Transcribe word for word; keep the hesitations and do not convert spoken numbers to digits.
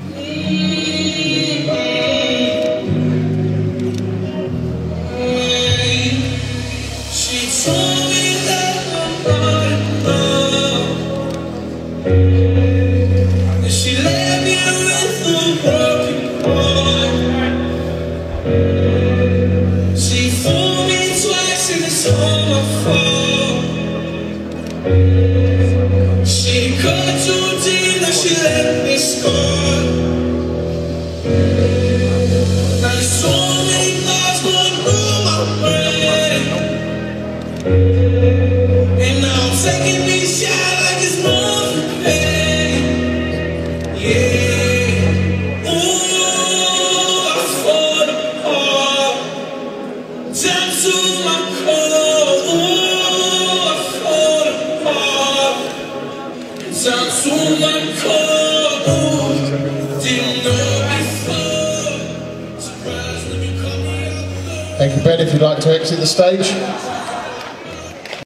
She cut too deep, now she let me score. Now there's so many thoughts going through my brain, and now I'm taking these shots like it's more pain. Yeah, ooh, I fall apart down to my core. Ooh, I fall apart down to my core. Ooh, didn't know before. Surprised when you call me up. Thank you, Ben. If you'd like to exit the stage.